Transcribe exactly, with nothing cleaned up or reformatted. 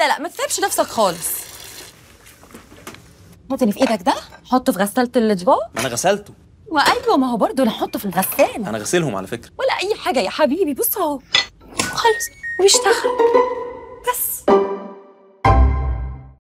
لا لا ما تتعبش نفسك خالص. حط اللي في ايدك ده، حطه في غسالة الاطباق. ما انا غسلته. وايوه ما هو برضه نحطه في الغسالة. انا غسلهم على فكرة. ولا اي حاجة يا حبيبي، بص اهو خلص وبيشتغل بس.